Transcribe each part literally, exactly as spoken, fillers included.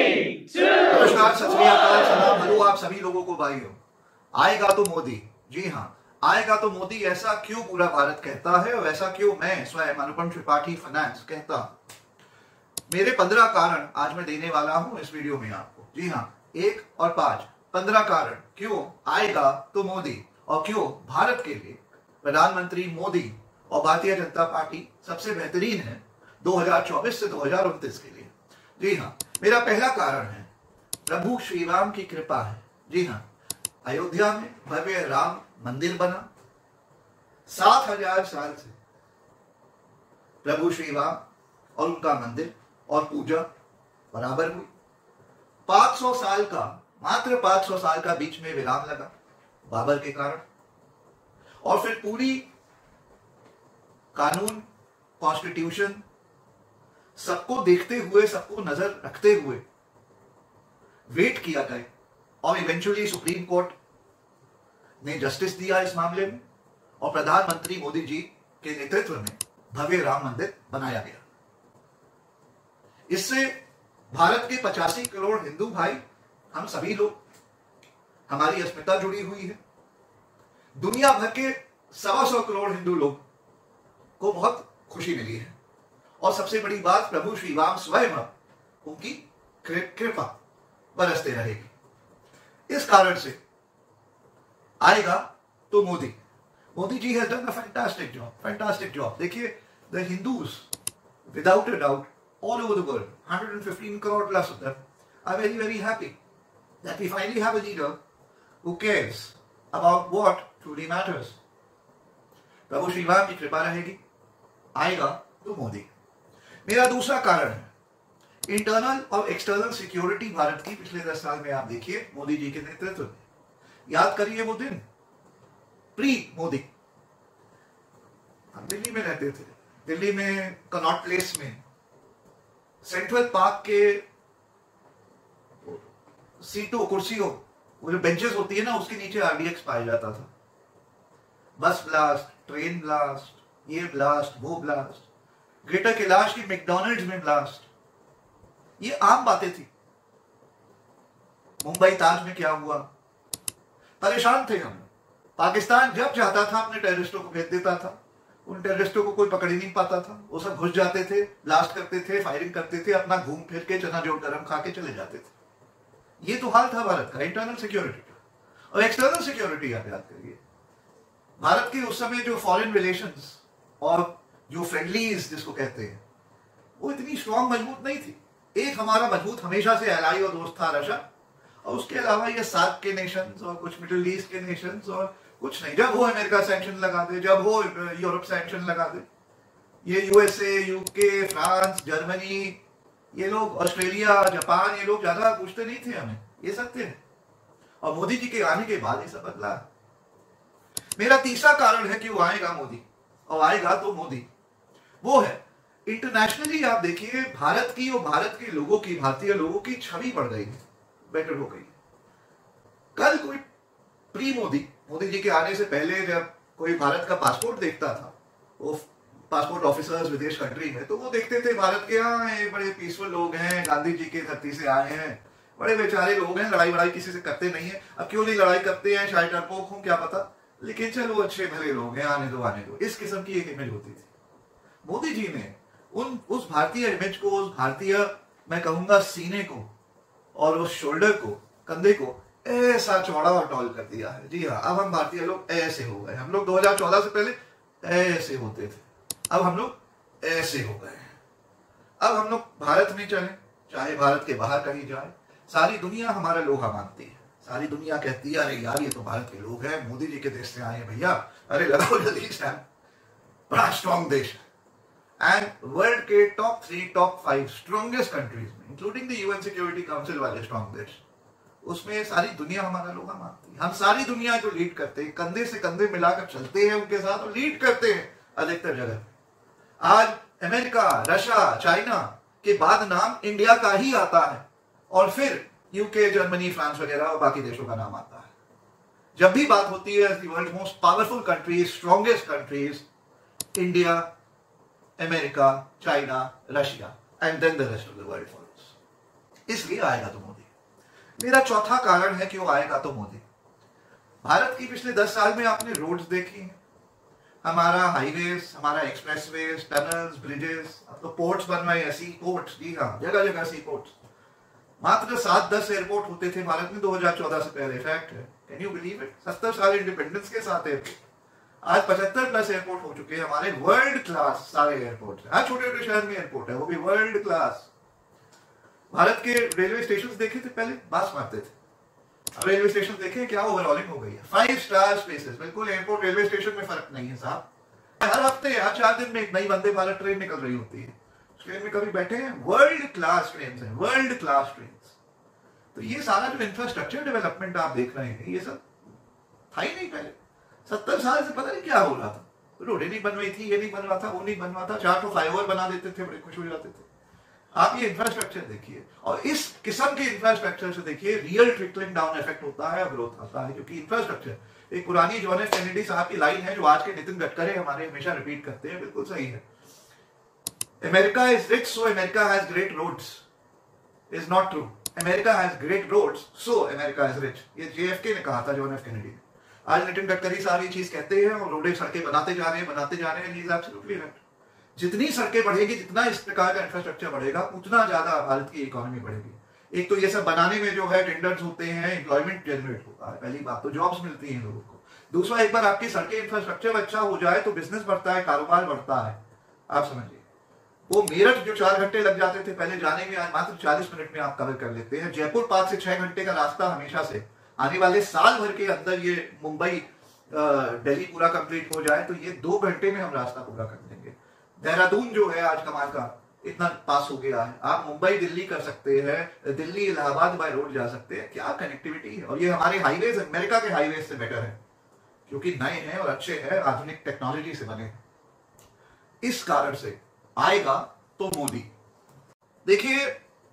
नमस्कार, सत श्री अकाल, सलाम, हेलो आप सभी लोगों को भाइयों। आएगा तो मोदी, जी हाँ आएगा तो मोदी, ऐसा क्यों पूरा भारत कहता है और ऐसा क्यों मैं स्वयं अनुपम त्रिपाठी फाइनेंस कहता हूं। मेरे पंद्रह कारण आज मैं देने वाला हूं इस वीडियो में आपको। जी हाँ, एक और पांच, पंद्रह कारण क्यों आएगा तो मोदी और क्यों भारत के लिए प्रधानमंत्री मोदी और भारतीय जनता पार्टी सबसे बेहतरीन है दो हज़ार चौबीस से दो हज़ार उनतीस के लिए। जी हाँ, मेरा पहला कारण है प्रभु श्री राम की कृपा है। जी हाँ, अयोध्या में भव्य राम मंदिर बना। सात हजार साल से प्रभु श्री राम और उनका मंदिर और पूजा बराबर हुई। पांच सौ साल का, मात्र पांच सौ साल का बीच में विराम लगा बाबर के कारण, और फिर पूरी कानून, कॉन्स्टिट्यूशन सबको देखते हुए, सबको नजर रखते हुए वेट किया गया और इवेंचुअली सुप्रीम कोर्ट ने जस्टिस दिया इस मामले में और प्रधानमंत्री मोदी जी के नेतृत्व में भव्य राम मंदिर बनाया गया। इससे भारत के पचासी करोड़ हिंदू भाई, हम सभी लोग, हमारी अस्मिता जुड़ी हुई है। दुनिया भर के सवा सौ करोड़ हिंदू लोग को बहुत खुशी मिली है और सबसे बड़ी बात, प्रभु श्री राम स्वयं उनकी कृपा बरसते रहेगी। इस कारण से आएगा तो Modi Modi ji has done a fantastic job fantastic job देखिए, the Hindus without a doubt all over the world, one hundred fifteen crore plus of them, are very very happy that we finally have a leader who cares about what truly matters. प्रभु श्री राम की कृपा रहेगी, आएगा तो मोदी। मेरा दूसरा कारण है इंटरनल और एक्सटर्नल सिक्योरिटी भारत की पिछले दस साल में। आप देखिए मोदी जी के नेतृत्व में, याद करिए वो दिन प्री मोदी। हम दिल्ली में रहते थे, दिल्ली में कनॉट प्लेस में सेंट्रल पार्क के सीटों, कुर्सियों, वो जो बेंचेस होती है ना, उसके नीचे आरडीएक्स पाया जाता था। बस ब्लास्ट, ट्रेन ब्लास्ट, ये ब्लास्ट, वो ब्लास्ट, ग्रेटर कैलाश की मैकडॉनल्ड्स में ब्लास्ट, ये आम बातें थी। मुंबई ताज में क्या हुआ, परेशान थे हम। पाकिस्तान जब चाहता था अपने टेररिस्टों को भेज देता था, उन टेररिस्टों को कोई पकड़ ही नहीं पाता था। वो सब घुस जाते थे, ब्लास्ट करते थे, फायरिंग करते थे, अपना घूम फिर के चना जोड़ गरम खा के चले जाते थे। ये तो हाल था भारत का इंटरनल सिक्योरिटी का। और एक्सटर्नल सिक्योरिटी आप याद करिए, भारत के उस समय जो फॉरेन रिलेशंस और जो फ्रेंडलीज जिसको कहते हैं, वो इतनी स्ट्रॉन्ग मजबूत नहीं थी। एक हमारा मजबूत हमेशा से एलाई और दोस्त था रशिया, और उसके अलावा ये सार्क के नेशंस और कुछ मिडिल ईस्ट के नेशंस और कुछ नहीं। जब वो अमेरिका सैंक्शन लगा दे, जब वो यूरोप सैंक्शन लगा दे, ये यूएसए, यूके, फ्रांस, जर्मनी, ये लोग, ऑस्ट्रेलिया, जापान, ये लोग ज्यादा पूछते नहीं थे हमें, ये सब थे। और मोदी जी के आने के बाद ये सब बदला। मेरा तीसरा कारण है कि वो आएगा मोदी और आएगा तो मोदी, वो है इंटरनेशनली आप देखिए भारत की और भारत के लोगों की, भारतीय लोगों की छवि बढ़ गई है, बेटर हो गई। कल कोई प्री मोदी, मोदी जी के आने से पहले जब कोई भारत का पासपोर्ट देखता था, वो पासपोर्ट ऑफिसर्स विदेश कंट्री में, तो वो देखते थे भारत के, हाँ ये बड़े पीसफुल लोग हैं, गांधी जी की धरती से आए हैं, बड़े बेचारे लोग हैं, लड़ाई वड़ाई किसी से करते नहीं है। अब क्यों नहीं लड़ाई करते हैं, शायद डरपोक हों, क्या पता, लेकिन चलो अच्छे भले लोग हैं, आने दो आने दो, इस किस्म की एक इमेज होती थी। मोदी जी ने उन उस भारतीय इमेज को, उस भारतीय, मैं कहूंगा सीने को और उस शोल्डर को, कंधे को ऐसा चौड़ा और टॉल कर दिया है। जी हाँ, अब हम भारतीय लोग ऐसे हो गए। हम लोग दो हज़ार चौदह से पहले ऐसे होते थे, अब हम लोग ऐसे हो गए हैं। अब हम लोग भारत में चले, चाहे भारत के बाहर कहीं जाए, सारी दुनिया हमारा लोहा मानती है। सारी दुनिया कहती है, अरे यार ये तो भारत के लोग हैं, मोदी जी के देश से आए हैं भैया, अरे लगाओ जल्दी से, बड़ा स्ट्रॉन्ग देश है। एंड वर्ल्ड के top three, top five strongest countries में, including the UN security council वाले स्ट्रॉन्ग देश, उसमें सारी दुनिया हमारा लोहा मानती है। हम सारी दुनिया को लीड करते हैं, कंधे से कंधे मिलाकर चलते हैं उनके साथ और लीड करते हैं अधिकतर जगह। आज अमेरिका, रशिया, चाइना के बाद नाम इंडिया का ही आता है और फिर यूके, जर्मनी, फ्रांस वगैरह और बाकी देशों का नाम आता है। जब भी बात होती है the world most powerful countries, strongest countries, India, America, China, Russia and then the rest of the world follows. इसलिए आएगा तो मोदी। मेरा चौथा कारण है क्यों आएगा तो मोदी। भारत की पिछले दस साल में आपने रोड्स देखी हैं, हमारा हाईवेज, हमारा एक्सप्रेसवेज, टनल्स, ब्रिजेस, अब तो पोर्ट्स बन रहे हैं, सी पोर्ट्स, जी हाँ, जगह जगह सी पोर्ट्स। मात्र सात दस एयरपोर्ट होते थे भारत में दो हज़ार चौदह से पहले, फैक्ट है, कैन यू बिलीव इट। सत्तर साल इंडिपेंडेंस के साथ एयरपोर्ट, आज पचहत्तर प्लस एयरपोर्ट हो चुके हैं हमारे, वर्ल्ड क्लास सारे एयरपोर्ट। हर छोटे छोटे शहर में एयरपोर्ट है, वो भी वर्ल्ड क्लास। भारत के रेलवे स्टेशन देखे थे पहले, बास मारते थे, अब रेलवे स्टेशन देखे क्या ओवरऑलिंग हो गई है, फाइव स्टार स्पेसेस। बिल्कुल एयरपोर्ट रेलवे स्टेशन में फर्क नहीं है साहब। हर हफ्ते हर चार दिन में एक नई वंदे भारत ट्रेन निकल रही होती है, ट्रेन में कभी बैठे हैं, वर्ल्ड क्लास ट्रेन है, वर्ल्ड क्लास ट्रेन। तो ये सारा जो इंफ्रास्ट्रक्चर डेवलपमेंट आप देख रहे हैं, ये सब था ही नहीं पहले। सत्तर साल से पता नहीं क्या हो रहा था, रोडें नहीं बन रही थी, ये नहीं बन रहा था, वो नहीं बन रहा था, चार तो फ्लाईओवर बना देते थे, बड़े खुश हो जाते थे। आप ये इंफ्रास्ट्रक्चर देखिए, और इस किस्म के इंफ्रास्ट्रक्चर से देखिए रियल ट्रिकलिंग डाउन इफेक्ट होता है, ग्रोथ आता है। क्योंकि इंफ्रास्ट्रक्चर, एक पुरानी जॉन एफ कैनेडी साहब की लाइन है जो आज के नितिन गडकरी हमारे हमेशा रिपीट करते हैं, बिल्कुल सही है। America is rich so America has great roads, is not true. America has great roads so America is rich, ये जेएफके ने कहा था, जॉन एफ कैनेडी ने। आज नितिन गडकरी साहब ये चीज कहते हैं और रोडें सड़कें बनाते जा रहे हैं, बनाते जा रहे हैं, ही इज एब्सोल्युटली राइट। जितनी सड़कें बढ़ेगी, जितना इस प्रकार का इंफ्रास्ट्रक्चर बढ़ेगा, उतना ज्यादा भारत की इकोनॉमी बढ़ेगी। एक तो ये सब बनाने में जो है टेंडर्स होते हैं, एम्प्लॉयमेंट जनरेट होता है, पहली बात तो जॉब्स मिलती हैं लोगों को। दूसरा, एक बार आपकी सड़कें इंफ्रास्ट्रक्चर अच्छा हो जाए तो बिजनेस बढ़ता है, कारोबार बढ़ता है। आप समझिए, वो मेरठ जो चार घंटे लग जाते थे पहले जाने में, आज मात्र चालीस मिनट में आप कवर कर लेते हैं। जयपुर पांच से छह घंटे का रास्ता हमेशा से, आने वाले साल भर के अंदर ये मुंबई दिल्ली पूरा कंप्लीट हो जाए तो ये दो घंटे में हम रास्ता पूरा कर देंगे। देहरादून जो है आज कमाल का इतना पास हो गया है, आप मुंबई दिल्ली कर सकते हैं, दिल्ली इलाहाबाद बाय रोड जा सकते हैं, क्या कनेक्टिविटी है। और ये हमारे हाईवेज अमेरिका के हाईवेज से बेटर है, क्योंकि नए हैं और अच्छे हैं, आधुनिक टेक्नोलॉजी से बने। इस कारण से आएगा तो मोदी। देखिए,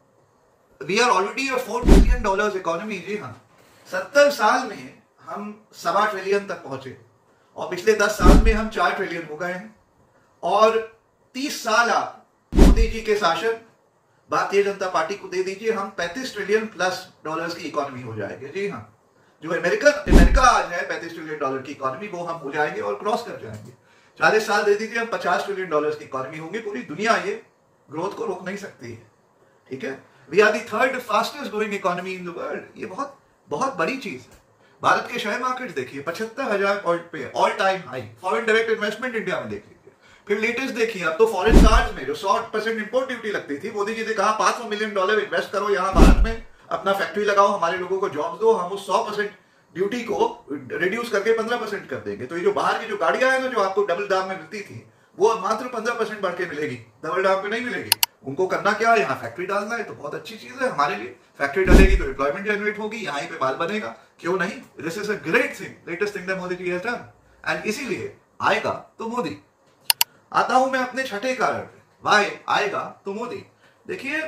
we are already a four trillion dollars economy. जी हाँ, सत्तर साल में हम सवा ट्रिलियन तक पहुंचे और पिछले दस साल में हम चार ट्रिलियन हो गए हैं। और तीस साल आप मोदी जी के शासन, भारतीय जनता पार्टी को दे दीजिए, हम पैंतीस ट्रिलियन प्लस डॉलर्स की इकोनॉमी हो जाएगी। जी हाँ, जो अमेरिका अमेरिका आज है पैंतीस ट्रिलियन डॉलर की इकोनॉमी, वो हम हो जाएंगे और क्रॉस कर जाएंगे। चालीस साल दे दीजिए, हम पचास ट्रिलियन डॉलर्स की इकोनॉमी होंगे। पूरी दुनिया ये ग्रोथ को रोक नहीं सकती है, ठीक है। We are the third fastest growing economy in the world. ये बहुत बहुत बड़ी चीज है। भारत के शेयर मार्केट देखिए, पचहत्तर हजार पॉइंट पे all time high. Foreign direct investment India में देख लीजिए। फिर लेटेस्ट देखिए, अब तो फॉरेन कार्ड्स में जो सौ परसेंट इंपोर्ट ड्यूटी लगती थी, मोदी जी ने कहा पांच सौ मिलियन डॉलर इन्वेस्ट करो यहाँ भारत में, अपना फैक्ट्री लगाओ, हमारे लोगों को जॉब दो, हम उस सौ परसेंट ड्यूटी को रिड्यूस करके पंद्रह परसेंट कर देंगे। तो ये जो बाहर की जो गाड़ियां हैं ना, जो आपको डबल दाम में मिलती थी, वो मात्र पंद्रह परसेंट बढ़ के मिलेगी, डबल दाम पे नहीं मिलेगी। उनको करना क्या है, यहाँ फैक्ट्री डालना है, तो बहुत अच्छी चीज है हमारे लिए। फैक्ट्री डलेगी तो एम्प्लॉयमेंट जनरेट होगी, यहाँ पे माल बनेगा, क्यों नहीं। This is a great thing, latest thing that Modi ji has done, and इसीलिए आएगा तो मोदी। आता हूं मैं अपने छठे कारण पे, वाई आएगा तो मोदी। देखिए,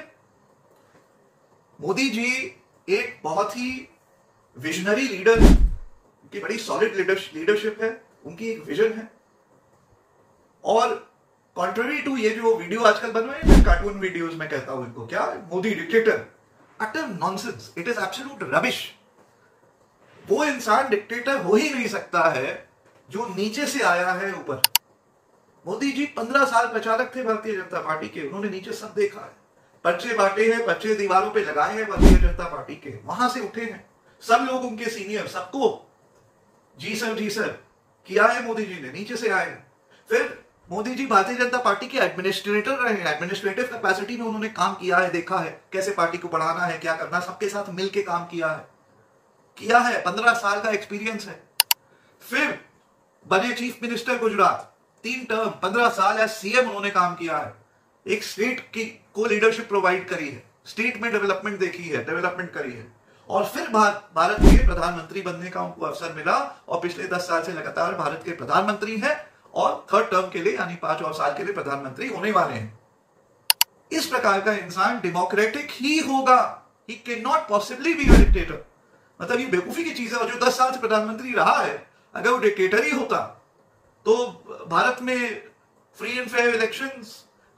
मोदी जी एक बहुत ही विजनरी लीडर है, उनकी बड़ी सॉलिड लीडरशिप है, उनकी एक विजन है। और कॉन्ट्ररी टू ये जो वीडियो आजकल बन रहे हैं, कार्टून वीडियोस में कहता हूं इनको, क्या Modi dictator, utter nonsense, it is absolute rubbish. वो इंसान डिक्टेटर हो ही नहीं सकता है जो नीचे से आया है ऊपर। मोदी जी पंद्रह साल प्रचारक थे भारतीय जनता पार्टी के, उन्होंने नीचे सब देखा है, पर्चे बांटे हैं, पर्चे दीवारों पे लगाए हैं भारतीय जनता पार्टी के, वहां से उठे हैं सब लोग, उनके सीनियर, सबको जी सर जी सर किया है मोदी जी ने, नीचे से आए। फिर मोदी जी भारतीय जनता पार्टी के एडमिनिस्ट्रेटर रहे हैं, एडमिनिस्ट्रेटिव कैपेसिटी में उन्होंने काम किया है, देखा है कैसे पार्टी को बढ़ाना है, क्या करना, सबके साथ मिलकर काम किया है किया है पंद्रह साल का एक्सपीरियंस है। फिर बने चीफ मिनिस्टर गुजरात, तीन टर्म, पंद्रह साल एज सीएम उन्होंने काम किया है, एक स्टेट की को लीडरशिप प्रोवाइड करी है, स्टेट में डेवलपमेंट देखी है, डेवलपमेंट करी है। और फिर भारत के प्रधानमंत्री बनने का उनको अवसर मिला और पिछले दस साल से लगातार भारत के प्रधानमंत्री हैं और थर्ड टर्म के लिए यानी पांच और साल के लिए प्रधानमंत्री होने वाले हैं। इस प्रकार का इंसान डेमोक्रेटिक ही होगा, he can not possibly be a dictator. मतलब ये बेवकूफी की चीज है। और जो दस साल से प्रधानमंत्री रहा है, अगर वो डिक्टेटर ही होता तो भारत में free and fair elections,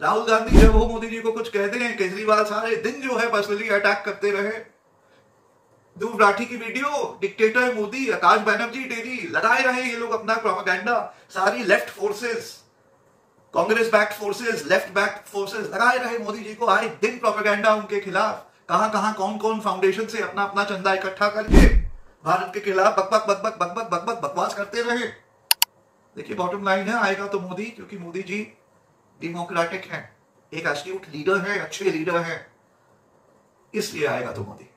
Rahul Gandhi जब वो मोदी जी को कुछ कहते हैं, केजरीवाल सारे दिन जो है पर्सनली अटैक करते रहे। ध्रुव राठी की video, dictator Modi, Akash Banerjee daily लगाए रहे ये लोग अपना प्रोपेगेंडा। सारी left forces, Congress backed forces, left backed forces लगाए रहे मोदी जी को, आए दिन प्रोपेगेंडा उनके खिलाफ। कहां कहां कौन कौन फाउंडेशन से अपना अपना चंदा इकट्ठा करके भारत के खिलाफ बकबक बकबक बकबक बकबक बकवास करते रहे। देखिए बॉटम लाइन है, आएगा तो मोदी, क्योंकि मोदी जी डेमोक्रेटिक है, एक एस्ट्यूट लीडर है, अच्छे लीडर है, इसलिए आएगा तो मोदी।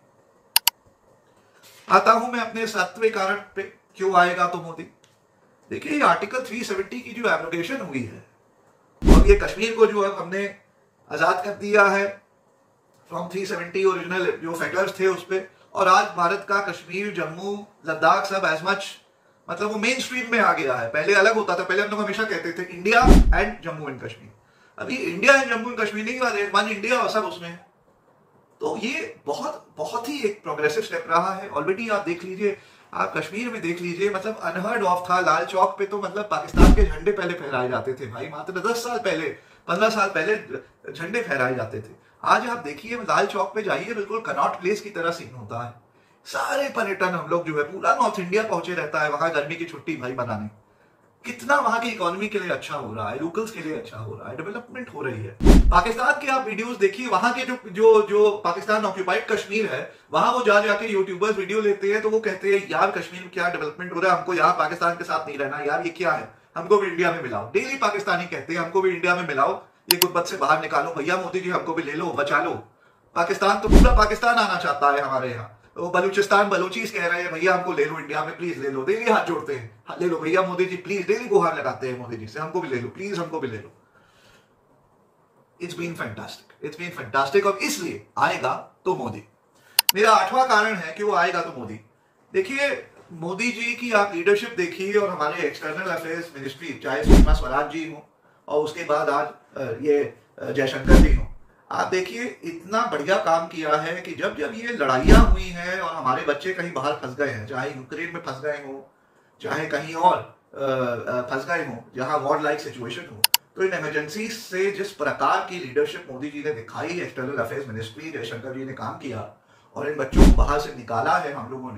आता हूं मैं अपने सातवें कारण पे, क्यों आएगा तो मोदी। देखिए आर्टिकल तीन सौ सत्तर की जो एब्रोगेशन हुई है, और ये कश्मीर को जो है हमने आजाद कर दिया है फ्रॉम तीन सौ सत्तर ओरिजिनल जो फेडरल्स थे उस पे, और आज भारत का कश्मीर, जम्मू, लद्दाख सब एज मच मतलब वो मेन स्ट्रीम में आ गया है। पहले अलग होता था, पहले हम लोग हमेशा कहते थे India and Jammu and Kashmir, अभी India and Jammu and Kashmir नहीं वाले, वन इंडिया और सब उसमें। तो ये बहुत बहुत ही एक प्रोग्रेसिव स्टेप रहा है। ऑलरेडी आप देख लीजिए, आप कश्मीर में देख लीजिए, मतलब अनहर्ड ऑफ था। लाल चौक पे तो मतलब पाकिस्तान के झंडे पहले फहराए जाते थे भाई, मात्र दस साल पहले, पंद्रह साल पहले झंडे फहराए जाते थे। आज आप देखिए लाल चौक पे जाइए, बिल्कुल कनॉट प्लेस की तरह सीन होता है। सारे पर्यटन हम लोग जो है पूरा नॉर्थ इंडिया पहुंचे रहता है वहां गर्मी की छुट्टी भाई बनाने। कितना वहां की इकोनॉमी के लिए अच्छा हो रहा है, लोकल्स के लिए अच्छा हो रहा है, डेवलपमेंट हो रही है। पाकिस्तान के आप वीडियोस देखिए, वहां के जो जो जो पाकिस्तान ऑक्यूपाइड कश्मीर है, वहां वो जा जाके यूट्यूबर्स वीडियो लेते हैं, तो वो कहते हैं यार कश्मीर में क्या डेवलपमेंट हो रहा है, हमको यहाँ पाकिस्तान के साथ नहीं रहना यार, ये क्या है, हमको भी इंडिया में मिलाओ। डेली पाकिस्तानी कहते हैं हमको भी इंडिया में मिलाओ, ये गुर्बत से बाहर निकालो भैया, मोदी जी हमको भी ले लो, बचा लो। पाकिस्तान तो पूरा पाकिस्तान आना चाहता है हमारे यहाँ, वो बलूचिस्तान बलूचीज कह रहे हैं भैया हमको ले लो इंडिया में, प्लीज ले लो, डेली हाथ जोड़ते हैं, हाँ, ले लो भैया मोदी जी प्लीज, डेली गुहार लगाते हैं मोदी जी से, हमको भी ले लो प्लीज, हमको भी ले लो। It's been fantastic, it's been fantastic, और इसलिए आएगा तो मोदी। मेरा आठवां कारण है कि वो आएगा तो मोदी। देखिए मोदी जी की आप लीडरशिप देखिए, और हमारे एक्सटर्नल अफेयर्स मिनिस्ट्री, चाहे सुषमा स्वराज जी हो और उसके बाद आज ये जयशंकर जी हो, आप देखिए इतना बढ़िया काम किया है कि जब जब ये लड़ाइयां हुई हैं और हमारे बच्चे कहीं बाहर फंस गए हैं, चाहे यूक्रेन में फंस गए हो, चाहे कहीं और फंस गए हो जहां वॉर लाइक सिचुएशन हो, तो इन इमरजेंसी से जिस प्रकार की लीडरशिप मोदी जी ने दिखाई, external affairs ministry Jaishankar ji ने काम किया और इन बच्चों को बाहर से निकाला है हम लोगों ने,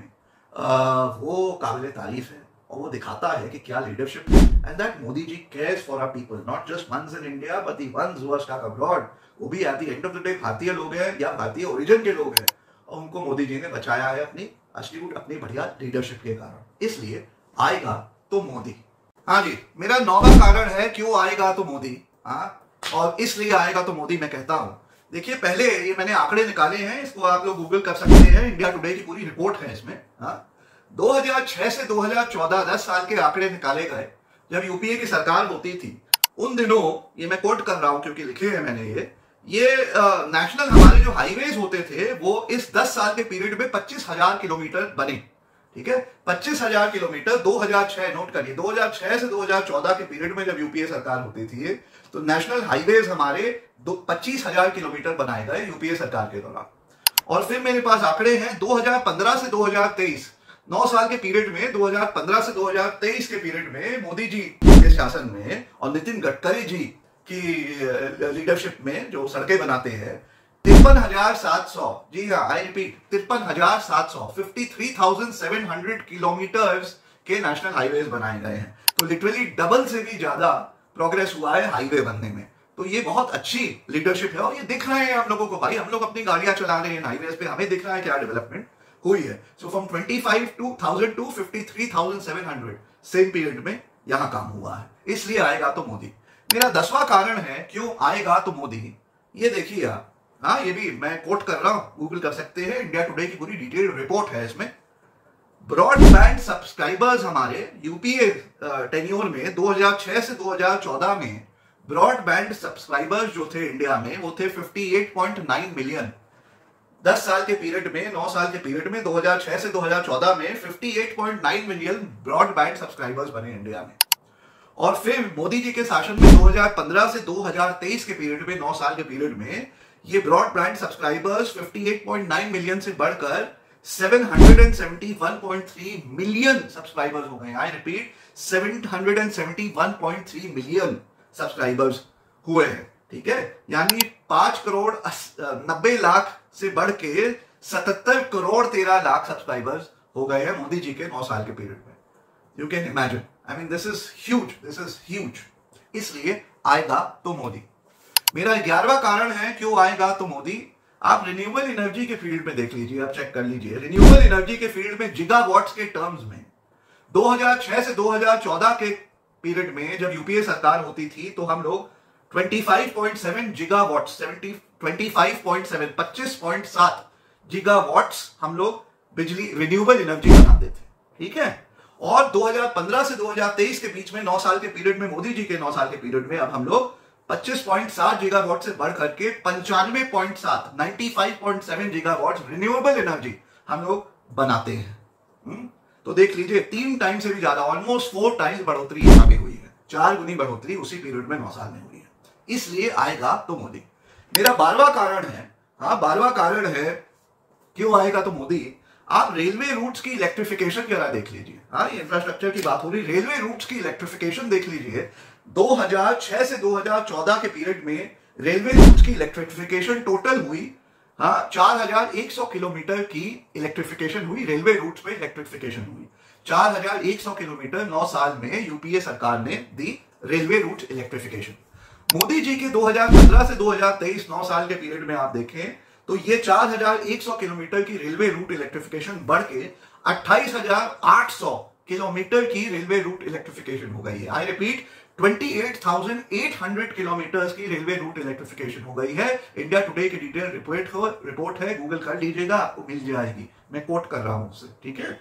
आ, वो काबिल तारीफ है, और वो दिखाता है कि क्या लीडरशिप है। And that Modi ji cares for our people, not just ones in India but the ones who are stuck abroad, वो भी at the end of the day भारतीय लोग हैं या भारतीय ओरिजिन के लोग हैं, और उनको मोदी जी ने बचाया है अपनी एस्टीट्यूड, अपनी बढ़िया लीडरशिप के कारण। इसलिए आएगा तो मोदी। हाँ जी, मेरा नौवां कारण है क्यों आएगा तो मोदी, हाँ, और इसलिए आएगा तो मोदी मैं कहता हूं। देखिए पहले ये मैंने आंकड़े निकाले हैं, इसको आप लोग गूगल कर सकते हैं, इंडिया टुडे की पूरी रिपोर्ट है इसमें। हाँ, दो हज़ार छह से दो हज़ार चौदह दस साल के आंकड़े निकाले गए जब यूपीए की सरकार होती थी। उन दिनों, ये मैं कोट कर रहा हूं क्योंकि लिखे हैं मैंने, ये ये नेशनल हमारे जो हाईवेज होते थे वो इस दस साल के पीरियड में पच्चीस हजार किलोमीटर बने। ठीक है, पच्चीस हजार किलोमीटर दो हज़ार छह, नोट करिए, दो हज़ार छह से दो हज़ार चौदह के पीरियड में जब यूपीए सरकार होती थी तो नेशनल हाईवेज हमारे पच्चीस हजार किलोमीटर बनाए गए यूपीए सरकार के दौरान। और फिर मेरे पास आंकड़े हैं दो हज़ार पंद्रह से दो हज़ार तेईस, नौ साल के पीरियड में, दो हज़ार पंद्रह से दो हज़ार तेईस के पीरियड में मोदी जी के शासन में और नितिन गडकरी जी की लीडरशिप में जो सड़कें बनाते हैं, तिरपन हजार सात सौ, जी हाँ आई रिपीट, तिरपन हजार सात सौ, fifty three thousand seven hundred kilometres के नेशनल हाईवेज बनाए गए हैं। तो लिटरली डबल से भी ज्यादा प्रोग्रेस हुआ है हाईवे बनने में। तो ये बहुत अच्छी लीडरशिप है, और ये दिख रहे हैं हम लोगों को भाई, हम लोग अपनी गाड़ियां चला रहे हैं हाईवेज पे, हमें दिख रहा है क्या डेवलपमेंट हुई है। So from twenty five thousand to fifty three thousand seven hundred same period में यहां काम हुआ है, इसलिए आएगा तो मोदी। मेरा दसवां कारण है क्यों आएगा तो मोदी, ये देखिए आप, हाँ ये भी मैं कोट कर रहा हूं, गूगल कर सकते हैं, इंडिया टुडे की पूरी डिटेल रिपोर्ट है इसमें। ब्रॉडबैंड सब्सक्राइबर्स हमारे यूपीए टेन्योर में दो हज़ार छह से दो हज़ार चौदह में ब्रॉडबैंड सब्सक्राइबर्स जो थे इंडिया में वो थे अट्ठावन पॉइंट नौ मिलियन। दस साल के पीरियड में, नौ साल के पीरियड में, दो हज़ार छह से दो हज़ार चौदह में अट्ठावन पॉइंट नौ मिलियन ब्रॉडबैंड सब्सक्राइबर्स बने इंडिया में। और फिर मोदी जी के शासन में दो हज़ार पंद्रह से दो हज़ार तेईस के पीरियड में, नौ साल के पीरियड में, ये ब्रॉडबैंड सब्सक्राइबर्स अट्ठावन पॉइंट नौ मिलियन से बढ़कर सात सौ इकहत्तर पॉइंट तीन मिलियन सब्सक्राइबर्स हो गए। आई रिपीट, सात सौ इकहत्तर पॉइंट तीन मिलियन सब्सक्राइबर्स हुए हैं। ठीक है, यानी पांच करोड़ नब्बे लाख से बढ़ के सतहत्तर करोड़ तेरह लाख सब्सक्राइबर्स हो गए हैं मोदी जी के नौ साल के पीरियड में। You can imagine, I mean this is huge, this is huge. इसलिए आएगा तो मोदी। मेरा ग्यारहवां कारण है क्यों आएगा तो मोदी। आप रिन्यूएबल एनर्जी के फील्ड में देख लीजिए, आप चेक कर लीजिए, रिन्यूएबल एनर्जी के फील्ड में गीगावाट्स के टर्म्स में दो हज़ार छह से दो हज़ार चौदह के पीरियड में जब यूपीए सरकार होती थी तो हम लोग पच्चीस पॉइंट सात गीगावाट्स पच्चीस पॉइंट सात पच्चीस पॉइंट सात गीगावाट्स हम लोग बिजली रिन्यूएबल एनर्जी बनाते थे, ठीक है। और दो हज़ार पंद्रह से दो हज़ार तेईस के बीच में नौ साल के पीरियड में, मोदी जी के नौ साल के पीरियड में अब हम लोग पच्चीस पॉइंट सात गीगावाट से बढ़ करके पंचानवे पॉइंट सात पचानवे पॉइंट सात गीगावाट रिन्यूएबल एनर्जी हम लोग बनाते हैं। हुँ? तो देख लीजिए, तीन टाइम से भी ज्यादा, ऑलमोस्ट फोर टाइम्स बढ़ोतरी आगे हुई है, चार गुनी बढ़ोतरी उसी पीरियड में नौ साल में हुई है। इसलिए आएगा तो मोदी। मेरा बारहवां कारण है, हाँ बारहवां कारण है क्यों आएगा तो मोदी। आप रेलवे रूट्स की इलेक्ट्रिफिकेशन जरा देख लीजिए। हाँ, इंफ्रास्ट्रक्चर की बात हो रही, रेलवे रूट्स की इलेक्ट्रिफिकेशन देख लीजिए। दो हज़ार छह से दो हज़ार चौदह के पीरियड में रेलवे रूट्स की इलेक्ट्रिफिकेशन टोटल हुई, हाँ चार हज़ार एक सौ किलोमीटर की इलेक्ट्रिफिकेशन हुई, रेलवे रूट्स में इलेक्ट्रिफिकेशन हुई चार हज़ार एक सौ किलोमीटर नौ साल में यूपीए सरकार ने दी railway route electrification. Modi ji के दो हज़ार पंद्रह से दो हज़ार तेईस नौ साल के पीरियड में आप देखें तो ये चार हज़ार एक सौ किलोमीटर की रेलवे रूट इलेक्ट्रिफिकेशन बढ़ के अट्ठाईस हज़ार आठ सौ किलोमीटर की रेलवे रूट इलेक्ट्रिफिकेशन हो गई है। आई रिपीट, अट्ठाईस हज़ार आठ सौ किलोमीटर की रेलवे रूट इलेक्ट्रिफिकेशन हो गई है। इंडिया टुडे की डिटेल रिपोर्ट हो रिपोर्ट है, गूगल कर लीजिएगा, आपको मिल जाएगी, मैं कोट कर रहा हूं उससे, ठीक है।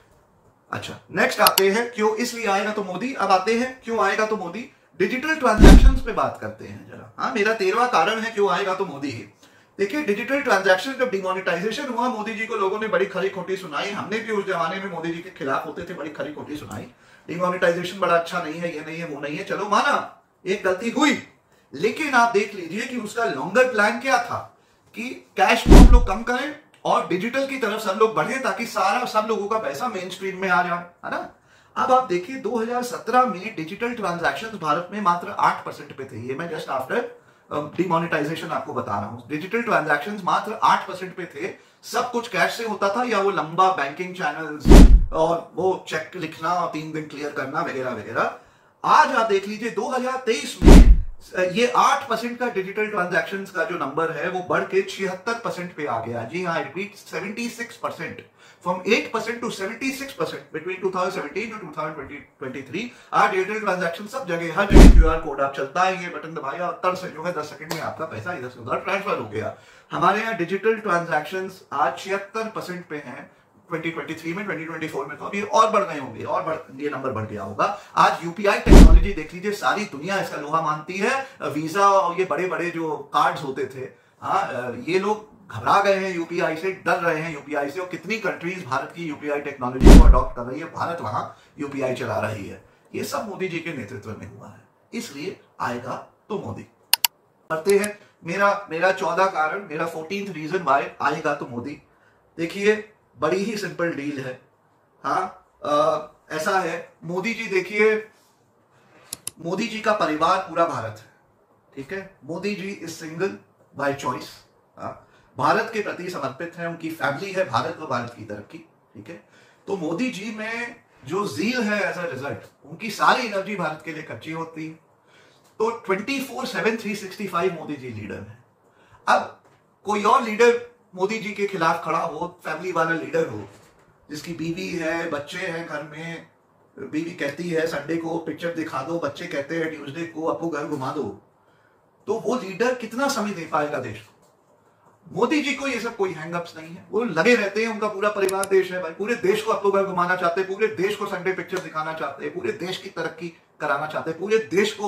अच्छा, नेक्स्ट आते हैं क्यों इसलिए आएगा तो मोदी। अब आते हैं क्यों आएगा तो मोदी, डिजिटल ट्रांजैक्शंस पे बात करते हैं जरा। हाँ, मेरा तेरहवां कारण है क्यों आएगा तो मोदी। देखिए, डिजिटल ट्रांजैक्शन जब डिमोनेटाइजेशन हुआ, मोदी जी को लोगों ने बड़ी खरी खोटी सुनाई, हमने भी उस जमाने में मोदी जी के खिलाफ होते थे, बड़ी खरी खोटी सुनाई, डिमोनेटाइजेशन बड़ा अच्छा नहीं है, ये नहीं है, वो नहीं है। चलो माना, एक गलती हुई, लेकिन आप देख लीजिए कि उसका लॉन्गर प्लान क्या था कि कैश को हम लोग कम करें और डिजिटल की तरफ सब लोग बढ़े ताकि सारा सब लोगों का पैसा मेन स्ट्रीम में आ जाए, है ना। अब आप देखिए, दो हज़ार सत्रह में डिजिटल ट्रांजैक्शंस भारत में मात्र आठ परसेंट पे थे। ये मैं जस्ट आफ्टर डिमोनेटाइजेशन आपको बता रहा हूं। डिजिटल ट्रांजैक्शंस मात्र आठ परसेंट पे थे, सब कुछ कैश से होता था या वो लंबा बैंकिंग चैनल्स और वो चेक लिखना और तीन दिन क्लियर करना वगैरह वगैरह। आज आप देख लीजिए दो हज़ार तेईस में ये आठ परसेंट का डिजिटल ट्रांजैक्शंस का जो नंबर है वो बढ़ के छिहत्तर परसेंट पे आ गया। जी हाँ, रिपीट, छिहत्तर percent, from eight percent to छिहत्तर परसेंट बिटवीन दो हज़ार सत्रह टू दो हज़ार तेईस। आज डिजिटल ट्रांजैक्शन सब जगह, हर जगह क्यूआर कोड आप चलता है, ये बटन दबाया और तर से जो है दस सेकंड में आपका पैसा इधर से उधर ट्रांसफर हो गया। हमारे यहाँ डिजिटल ट्रांजैक्शंस आज छिहत्तर परसेंट पे हैं। दो हज़ार तेईस में, दो हज़ार चौबीस में तो अभी और बढ़ गए होंगे, और बढ़, ये नंबर बढ़ गया होगा। आज यूपीआई टेक्नोलॉजी देख लीजिए, सारी दुनिया इसका लोहा मानती है। वीजा और ये बड़े बड़े जो कार्ड्स होते थे, हाँ ये लोग घबरा गए हैं यूपीआई से, डर रहे हैं यूपीआई से। और कितनी कंट्रीज भारत की यूपीआई टेक्नोलॉजी को अडॉप्ट कर रही है, भारत वहां यूपीआई चला रही है। ये सब मोदी जी के नेतृत्व में हुआ है, इसलिए आएगा तो मोदी। करते हैं मेरा मेरा चौदह कारण, मेरा फोर्टीन्थ रीजन वाई आएगा तो मोदी। देखिए, बड़ी ही सिंपल डील है। हाँ, आ, ऐसा है, मोदी जी देखिए, मोदी जी का परिवार पूरा भारत है, ठीक है। Modi ji is single by choice, Bharat के प्रति समर्पित है, उनकी फैमिली है भारत और भारत की तरक्की, ठीक है। तो मोदी जी में जो जील है, एज अ रिजल्ट उनकी सारी एनर्जी भारत के लिए खर्ची होती है। तो चौबीस सात तीन सौ पैंसठ मोदी जी लीडर है। अब कोई और लीडर मोदी जी के खिलाफ खड़ा हो, फैमिली वाला लीडर हो, जिसकी बीवी है, बच्चे हैं घर में, बीवी कहती है संडे को पिक्चर दिखा दो, बच्चे कहते हैं ट्यूसडे को अपू घर घुमा दो, तो वो लीडर कितना समय दे पाएगा देश को। मोदी जी को ये सब कोई हैंगअप्स नहीं है, वो लगे रहते हैं, उनका पूरा परिवार देश है भाई, पूरे देश को अपू घर घुमाना चाहते हैं, पूरे देश को संडे पिक्चर दिखाना चाहते हैं, पूरे देश की तरक्की कराना चाहते हैं, पूरे देश को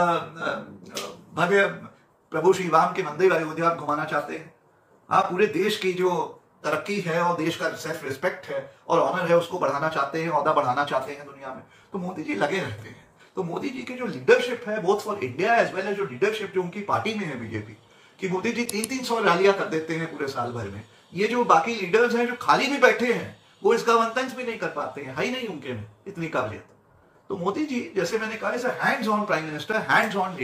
भव्य प्रभु श्री राम के मंदिर अयोध्या घुमाना चाहते हैं। हाँ, पूरे देश की जो तरक्की है और देश का सेल्फ रिस्पेक्ट है और ऑनर है उसको बढ़ाना चाहते हैं, औहदा बढ़ाना चाहते हैं दुनिया में, तो मोदी जी लगे रहते हैं। तो मोदी जी की जो लीडरशिप है both for India as well as जो लीडरशिप जो उनकी पार्टी में है बीजेपी कि मोदी जी तीन तीन सौ रैलियां कर देते हैं पूरे साल भर में। ये जो बाकी लीडर्स हैं जो खाली भी बैठे हैं वो इसका वन तंज भी नहीं कर पाते हैं, है ही नहीं उनके में इतनी काबिलियत। तो मोदी जी, जैसे मैंने कहा, is hands on prime minister, hands on leader,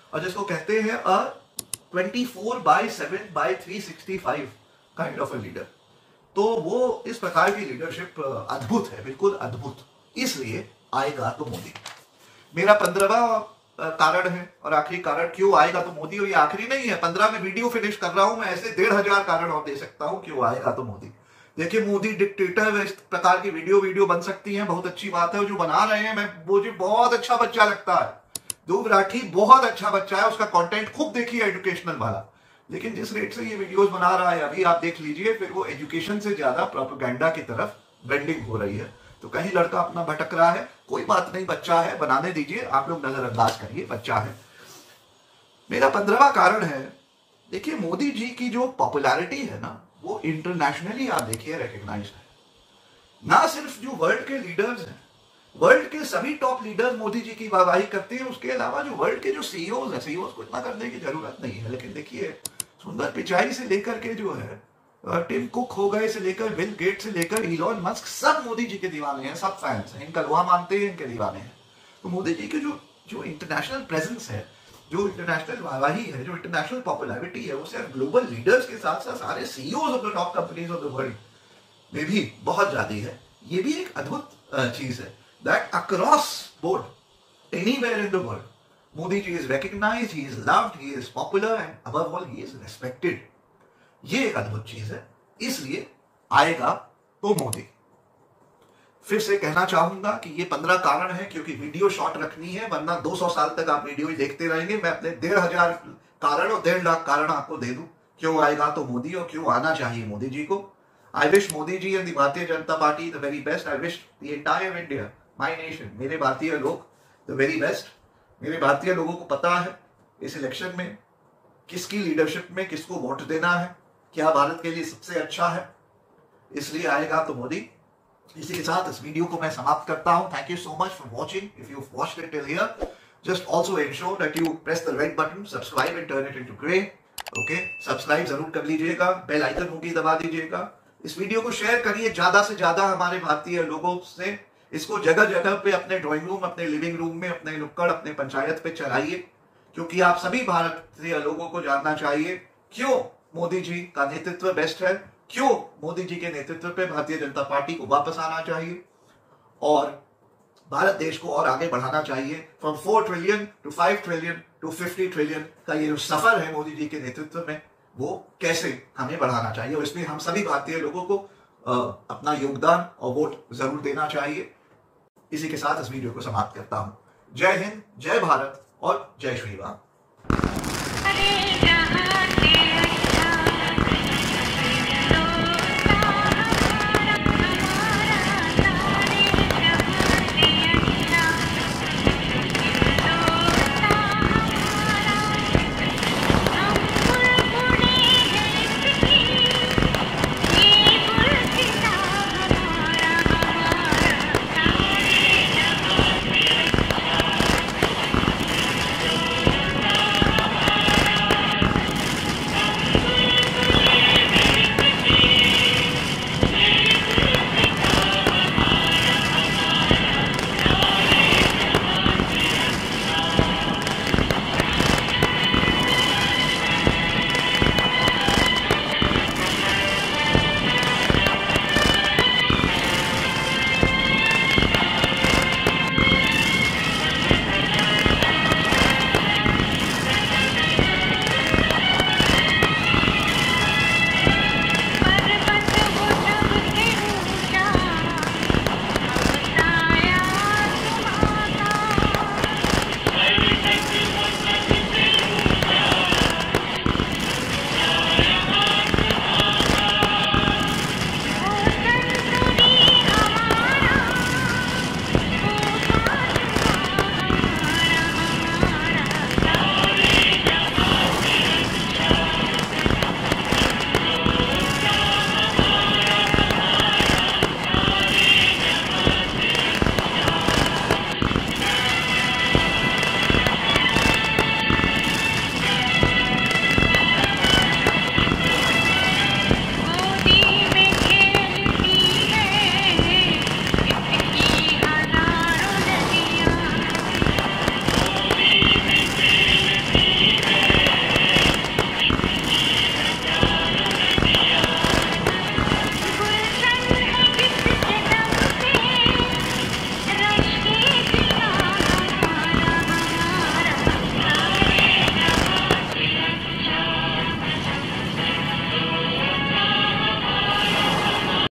और जिसको कहते हैं a twenty four by seven by three sixty five kind of a leader. तो वो इस प्रकार की लीडरशिप अद्भुत है, बिल्कुल अद्भुत। इसलिए आएगा तो मोदी। मेरा पंद्रहवां कारण है और आखिरी कारण क्यों आएगा तो मोदी, और ये आखिरी नहीं है, पंद्रह में वीडियो फिनिश कर रहा हूं मैं, ऐसे डेढ़ हजार कारण और दे सकता हूं क्यों आएगा तो मोदी। देखिए मोदी डिक्टेटर, इस प्रकार की वीडियो वीडियो बन सकती है, बहुत अच्छी बात है। जो बना रहे हैं, मैं मुझे बहुत अच्छा बच्चा लगता है, ध्रुव राठी बहुत अच्छा बच्चा है, उसका कंटेंट खूब देखिए एजुकेशनल वाला। लेकिन जिस रेट से ये वीडियोस बना रहा है अभी आप देख लीजिए, फिर वो एजुकेशन से ज्यादा प्रोपेगेंडा की तरफ ब्रेंडिंग हो रही है। तो कहीं लड़का अपना भटक रहा है, कोई बात नहीं, बच्चा है, बनाने दीजिए, आप लोग नजरअंदाज करिए, बच्चा है। मेरा पंद्रहवां कारण है, देखिए मोदी जी की जो पॉपुलैरिटी है ना, वो इंटरनेशनली आप देखिए रिकॉग्नाइज्ड है। ना सिर्फ जो वर्ल्ड के लीडर्स हैं, वर्ल्ड के सभी टॉप लीडर्स मोदी जी की वाहवाही करते हैं, उसके अलावा जो वर्ल्ड के जो सीईओज हैं, सीईओज को इतना करने की जरूरत नहीं है, लेकिन देखिए सुंदर पिचाई से लेकर के जो है टिम कुक हो गए से लेकर बिल गेट से लेकर इलॉन मस्क, सब मोदी जी के दीवाने हैं, सब फैंस हैं, इनका लोहा मानते हैं, इनके दीवाने हैं। तो मोदी जी के जो जो इंटरनेशनल प्रेजेंस है, जो इंटरनेशनल वाहवाही है, जो इंटरनेशनल पॉपुलैरिटी है, वो सिर्फ ग्लोबल लीडर्स के साथ साथ सारे CEOs of the top companies of the world में भी बहुत ज्यादा है। ये भी एक अद्भुत चीज है, that across board anywhere in the world Modi ji is recognised, he is loved, he is popular and above all he is respected. ये एक अद्भुत चीज है, इसलिए आएगा तो मोदी। फिर से कहना चाहूंगा कि ये पंद्रह कारण है, क्योंकि वीडियो शॉर्ट रखनी है, वरना दो सौ साल तक आप वीडियो ही देखते रहेंगे। मैं अपने डेढ़ हजार कारण और डेढ़ लाख कारण आपको दे दूं क्यों आएगा तो मोदी और क्यों आना चाहिए मोदी जी को। I wish Modi ji and the Bharatiya Janata Party the very best. I wish the entire India, my nation, मेरे भारतीय लोग द वेरी बेस्ट। मेरे भारतीय लोगों को पता है इस इलेक्शन में किसकी लीडरशिप में किसको वोट देना है, क्या भारत के लिए सबसे अच्छा है, इसलिए आएगा तो मोदी। इसी के साथ इस वीडियो को मैं समाप्त करता हूं। Thank you so much for watching. If you watched it till here, just also ensure that you press the red button, subscribe and turn it into grey. Okay, subscribe जरूर कर लीजिएगा, बेल आइकन होगी दबा दीजिएगा। इस video को share करिए ज्यादा से ज्यादा हमारे भारतीय लोगों से। इसको जगह जगह पे अपने ड्राइंग रूम, अपने लिविंग रूम में, अपने नुक्कड़, अपने पंचायत पे चलाइए, क्योंकि आप सभी भारतीय लोगों को जानना चाहिए क्यों मोदी जी का नेतृत्व बेस्ट है, क्यों मोदी जी के नेतृत्व पे भारतीय जनता पार्टी को वापस आना चाहिए और भारत देश को और आगे बढ़ाना चाहिए। From four trillion to five trillion to fifty trillion का ये जो सफर है मोदी जी के नेतृत्व में, वो कैसे हमें बढ़ाना चाहिए, और इसमें हम सभी भारतीय लोगों को आ, अपना योगदान और वोट जरूर देना चाहिए। इसी के साथ इस वीडियो को समाप्त करता हूं। जय हिंद, जय भारत और जय श्री राम।